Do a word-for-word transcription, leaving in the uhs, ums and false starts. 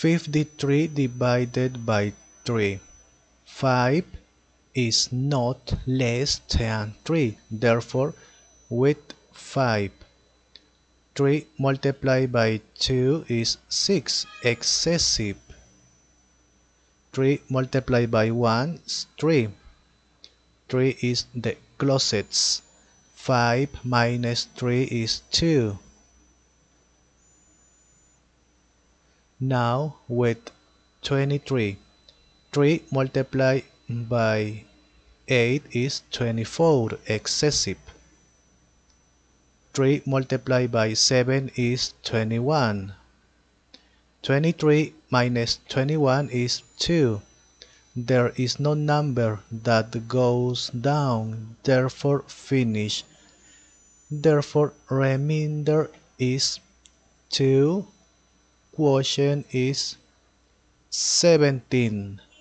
fifty-three divided by three. five is not less than three, therefore with five. three multiplied by two is six, excessive. three multiplied by one is three. three is the closest. five minus three is two. Now with twenty-three. three multiplied by eight is twenty-four, excessive. three multiplied by seven is twenty-one. twenty-three minus twenty-one is two. There is no number that goes down, therefore finish. Therefore remainder is two. Quotient is seventeen.